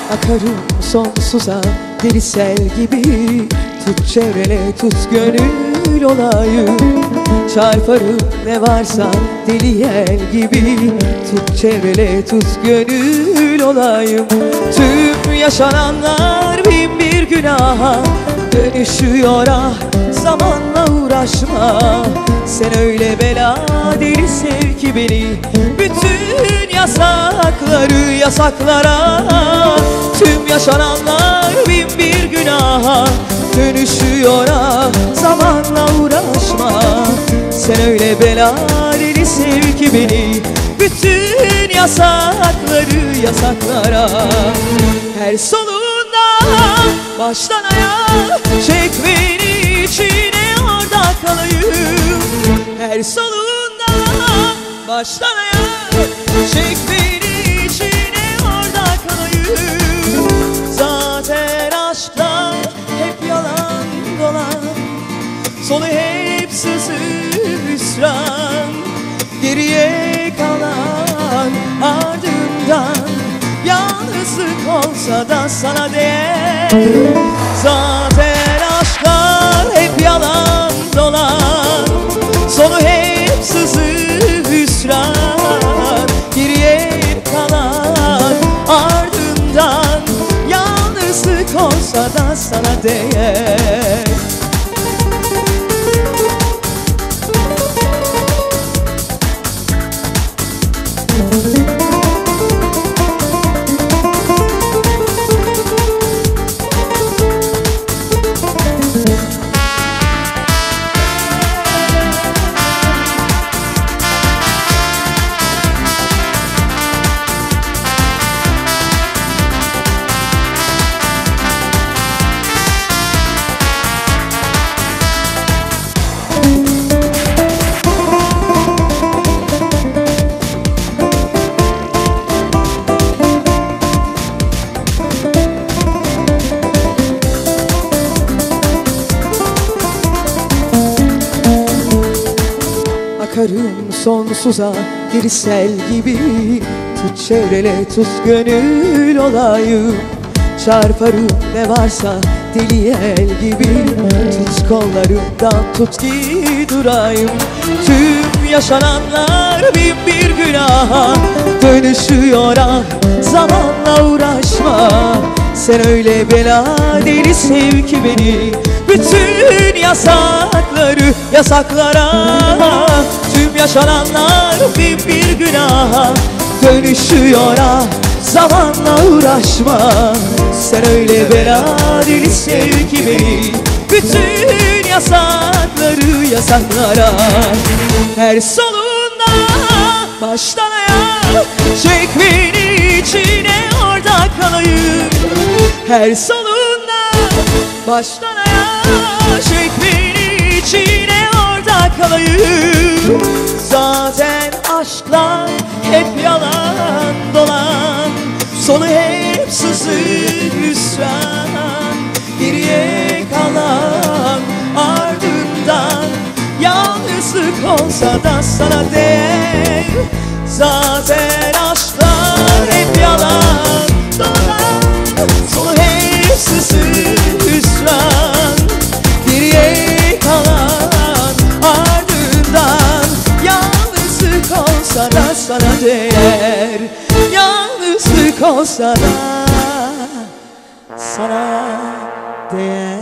Akarım sonsuza deli sel gibi, tut çevrele tut gönül olayım. Çarparım ne varsa deli yel gibi, tut çevrele tut gönül olayım. Tüm yaşananlar bin bir günaha dönüşüyor, ah zamanla uğraşma. Sen öyle bela deli sev ki beni, bütün yasakları yasaklara. Tüm yaşananlar bin bir günaha dönüşüyor, ah zamanla uğraşma. Sen öyle bela deli sev ki beni, bütün yasakları yasaklara. Her solunda baştan ayağa çek beni içine, orada kalayım. Her solunda baştan ayağa çek beni içine, orada kalayım. Zaten aşklar hep yalan dolan, sonu hep sızı hüsran. Geriye kalan ardından yalnızlık olsa da sana değer. Zaten aşklar hep yalan dolan, sonu hep sızı hüsran. Geriye kalan ardından yalnızlık olsa da sana değer. Akarım sonsuza deli sel gibi, tut çevrele tut gönül olayım. Çarparım ne varsa deli yel gibi, tut kollarımdan tut ki durayım. Tüm yaşananlar bin bir günaha dönüşüyor, ah zamanla uğraşma. Sen öyle bela deli sev ki beni, bütün yasakları yasaklara. Tüm yaşananlar bin bir günaha dönüşüyor, ah zamanla uğraşma. Sen öyle bela deli sev ki beni, bütün yasakları yasaklara. Her solunda baştan ayağa çek beni içine, orada kalayım. Her solunda baştan ayağa çek beni içine, orada kalayım. Zaten aşklar hep yalan dolan, sonu hep sızı hüsran. Geriye kalan ardından yalnızlık olsa da sana değer. Zaten aşklar hep yalan dolan, sonu hep sızı hüsran. Geriye kalan ardından yalnızlık olsa da sana değer. Yalnızlık olsa da sana değer.